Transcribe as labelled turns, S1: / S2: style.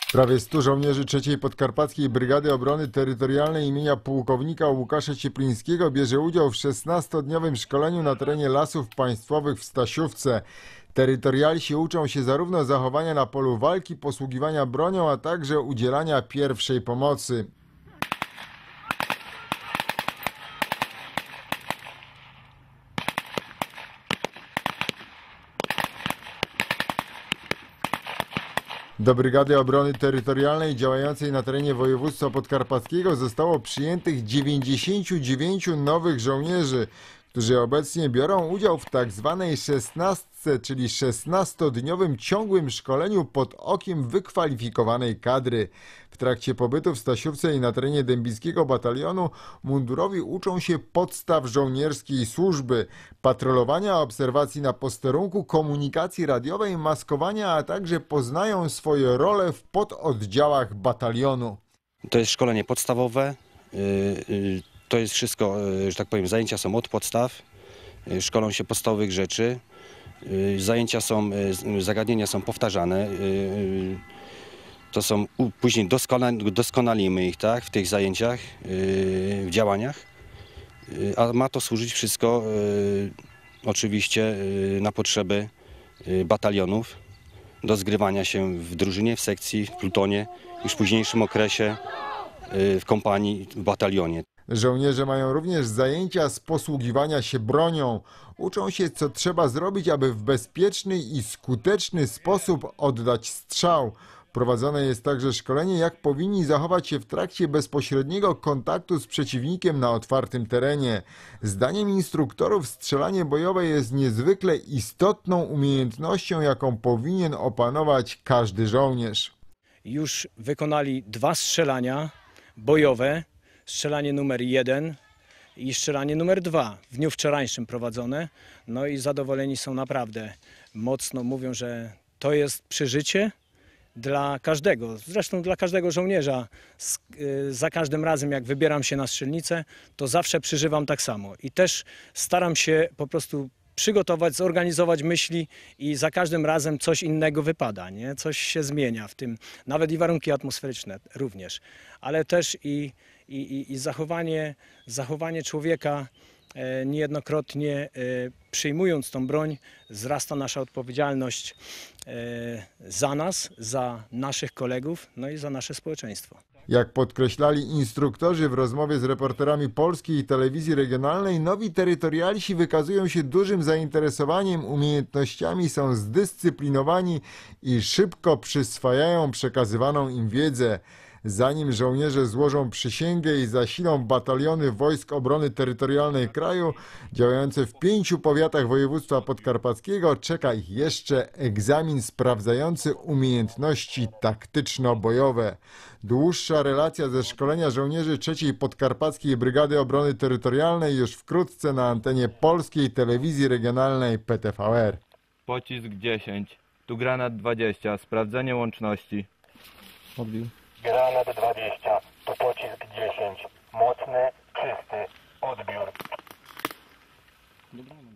S1: Prawie 100 żołnierzy III Podkarpackiej Brygady Obrony Terytorialnej imienia pułkownika Łukasza Cieplińskiego bierze udział w 16-dniowym szkoleniu na terenie Lasów Państwowych w Stasiówce. Terytorialsi uczą się zarówno zachowania na polu walki, posługiwania bronią, a także udzielania pierwszej pomocy. Do Brygady Obrony Terytorialnej działającej na terenie województwa podkarpackiego zostało przyjętych 99 nowych żołnierzy, którzy obecnie biorą udział w tzw. 16, czyli 16-dniowym ciągłym szkoleniu pod okiem wykwalifikowanej kadry. W trakcie pobytu w Stasiówce i na terenie Dębickiego Batalionu mundurowi uczą się podstaw żołnierskiej służby, patrolowania, obserwacji na posterunku, komunikacji radiowej, maskowania, a także poznają swoje role w pododdziałach batalionu.
S2: To jest szkolenie podstawowe. To jest wszystko, że tak powiem, zajęcia są od podstaw, szkolą się podstawowych rzeczy, zajęcia są, zagadnienia są powtarzane, to są, później doskonalimy ich, tak, w tych zajęciach, w działaniach, a ma to służyć wszystko oczywiście na potrzeby batalionów, do zgrywania się w drużynie, w sekcji, w plutonie, już w późniejszym okresie w kompanii, w batalionie.
S1: Żołnierze mają również zajęcia z posługiwania się bronią. Uczą się, co trzeba zrobić, aby w bezpieczny i skuteczny sposób oddać strzał. Prowadzone jest także szkolenie, jak powinni zachować się w trakcie bezpośredniego kontaktu z przeciwnikiem na otwartym terenie. Zdaniem instruktorów strzelanie bojowe jest niezwykle istotną umiejętnością, jaką powinien opanować każdy żołnierz.
S3: Już wykonali 2 strzelania bojowe. Strzelanie numer 1 i strzelanie numer 2 w dniu wczorajszym prowadzone. No i zadowoleni są naprawdę. Mocno mówią, że to jest przeżycie dla każdego, zresztą dla każdego żołnierza. Za każdym razem, jak wybieram się na strzelnicę, to zawsze przeżywam tak samo. I też staram się po prostu przygotować, zorganizować myśli i za każdym razem coś innego wypada, nie? Coś się zmienia w tym, nawet i warunki atmosferyczne również, ale też i zachowanie człowieka. Niejednokrotnie przyjmując tą broń, wzrasta nasza odpowiedzialność za nas, za naszych kolegów, no i za nasze społeczeństwo.
S1: Jak podkreślali instruktorzy w rozmowie z reporterami Polskiej Telewizji Regionalnej, nowi terytorialsi wykazują się dużym zainteresowaniem umiejętnościami, są zdyscyplinowani i szybko przyswajają przekazywaną im wiedzę. Zanim żołnierze złożą przysięgę i zasilą bataliony Wojsk Obrony Terytorialnej kraju działające w 5 powiatach województwa podkarpackiego, czeka ich jeszcze egzamin sprawdzający umiejętności taktyczno-bojowe. Dłuższa relacja ze szkolenia żołnierzy III Podkarpackiej Brygady Obrony Terytorialnej już wkrótce na antenie Polskiej Telewizji Regionalnej PTVR.
S4: Pocisk 10, tu granat 20, sprawdzenie łączności.
S5: Odbił.
S6: Granat 20, tu pocisk 10, mocny, czysty, odbiór.
S5: Dobranoc.